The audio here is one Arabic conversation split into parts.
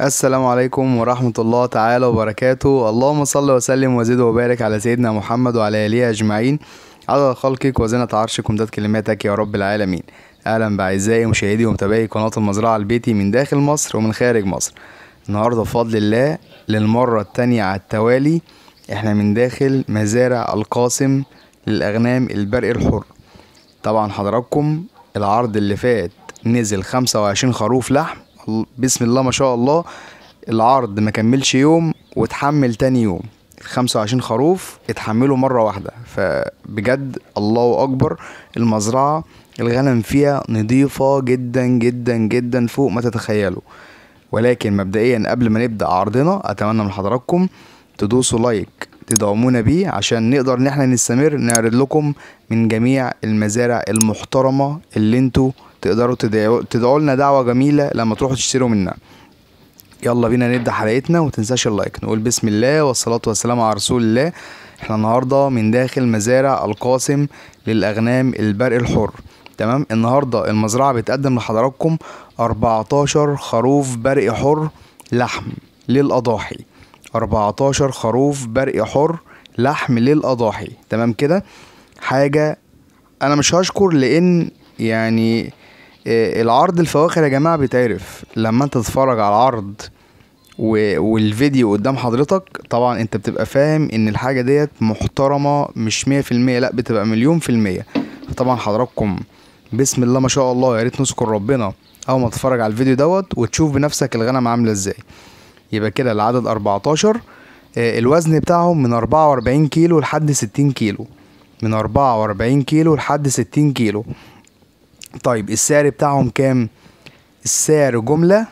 السلام عليكم ورحمة الله تعالى وبركاته. اللهم صل وسلم وزد وبارك على سيدنا محمد وعلى آله أجمعين، على خلقك وزنة عرشك ومداد كلماتك يا رب العالمين. أهلا بأعزائي مشاهدي ومتابعي قناة المزرعة البيتي من داخل مصر ومن خارج مصر. النهاردة بفضل الله للمرة التانية على التوالي احنا من داخل مزارع القاسم للأغنام البرق الحر. طبعا حضراتكم العرض اللي فات نزل 25 خروف لحم، بسم الله ما شاء الله. العرض ما كملش يوم واتحمل تاني يوم، 25 خروف اتحملوا مرة واحدة، فبجد الله أكبر. المزرعة الغنم فيها نضيفة جدا جدا جدا فوق ما تتخيلوا. ولكن مبدئيا قبل ما نبدأ عرضنا أتمنى من حضراتكم تدوسوا لايك تدعمونا بيه عشان نقدر ان احنا نستمر نعرض لكم من جميع المزارع المحترمة اللي انتوا تقدروا تدعوا لنا دعوة جميلة لما تروحوا تشتروا منها. يلا بينا نبدأ حلقتنا، ومتنساش اللايك. نقول بسم الله والصلاة والسلام على رسول الله. احنا النهاردة من داخل مزارع القاسم للأغنام البرق الحر. تمام، النهاردة المزرعة بتقدم لحضراتكم 14 خروف برق حر لحم للأضاحي. 14 خروف برق حر لحم للأضاحي. تمام كده، حاجة انا مش هشكر لان يعني العرض الفواخر يا جماعة بيتعرف لما انت تتفرج على العرض والفيديو قدام حضرتك. طبعا انت بتبقى فاهم ان الحاجة ديت محترمة، مش 100%، لا بتبقى 1,000,000%. فطبعا حضراتكم بسم الله ما شاء الله، يا ريت نذكر ربنا اول ما تتفرج على الفيديو دوت وتشوف بنفسك الغنم عاملة ازاي. يبقى كده العدد 14. الوزن بتاعهم من 44 كيلو لحد 60 كيلو، من 44 كيلو لحد 60 كيلو. طيب السعر بتاعهم كام؟ السعر جملة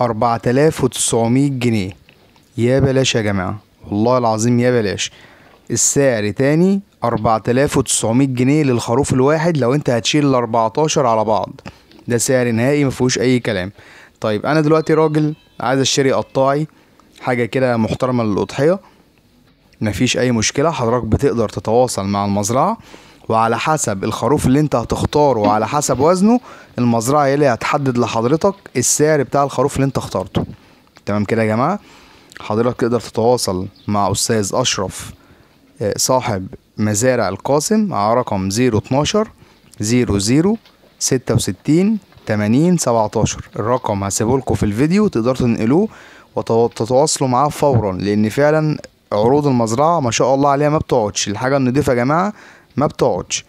4900 جنيه. يا بلاش يا جماعة، والله العظيم يا بلاش. السعر تاني 4900 جنيه للخروف الواحد لو انت هتشيل ال 14 على بعض. ده سعر نهائي مفيهوش اي كلام. طيب انا دلوقتي راجل عايز اشتري قطاعي، حاجة كده محترمة للأضحية، مفيش اي مشكلة. حضرتك بتقدر تتواصل مع المزرعة، وعلى حسب الخروف اللي انت هتختاره وعلى حسب وزنه المزرعة هي اللي هتحدد لحضرتك السعر بتاع الخروف اللي انت اخترته. تمام كده يا جماعة. حضرتك تقدر تتواصل مع استاذ اشرف صاحب مزارع القاسم على رقم 012 00 66 80 17. الرقم هسيبهولكوا في الفيديو، تقدروا تنقلوه وتتواصلوا معاه فورا، لان فعلا عروض المزرعة ما شاء الله عليها ما بتقعدش. الحاجة النضيفة يا جماعة ما بتقعدش.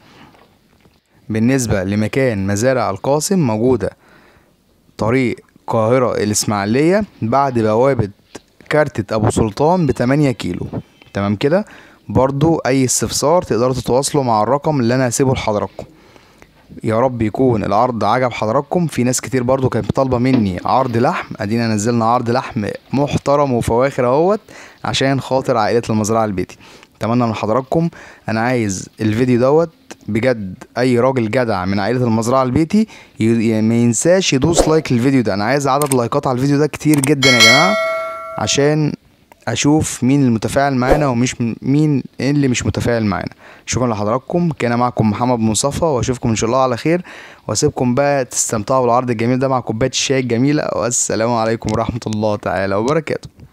بالنسبة لمكان مزارع القاسم، موجودة طريق القاهرة الإسماعيلية بعد بوابة كارتة أبو سلطان ب8 كيلو. تمام كده. برضو أي استفسار تقدروا تتواصلوا مع الرقم اللي أنا هسيبه لحضراتكم. يا رب يكون العرض عجب حضراتكم. في ناس كتير برضو كانت طالبة مني عرض لحم، ادينا نزلنا عرض لحم محترم وفواخر اهوت عشان خاطر عائلة المزرعة البيتي. اتمنى من حضراتكم، انا عايز الفيديو دوت بجد اي راجل جدع من عائلة المزرعة البيتي ما ينساش يدوس لايك للفيديو ده. انا عايز عدد لايكات على الفيديو ده كتير جدا يا جماعة، عشان اشوف مين المتفاعل معانا ومش مين اللي مش متفاعل معانا. شكرا لحضراتكم، كان معكم محمد مصطفى، واشوفكم ان شاء الله على خير، واسيبكم بقى تستمتعوا بالعرض الجميل ده مع كوبايه الشاي الجميله. والسلام عليكم ورحمه الله تعالى وبركاته.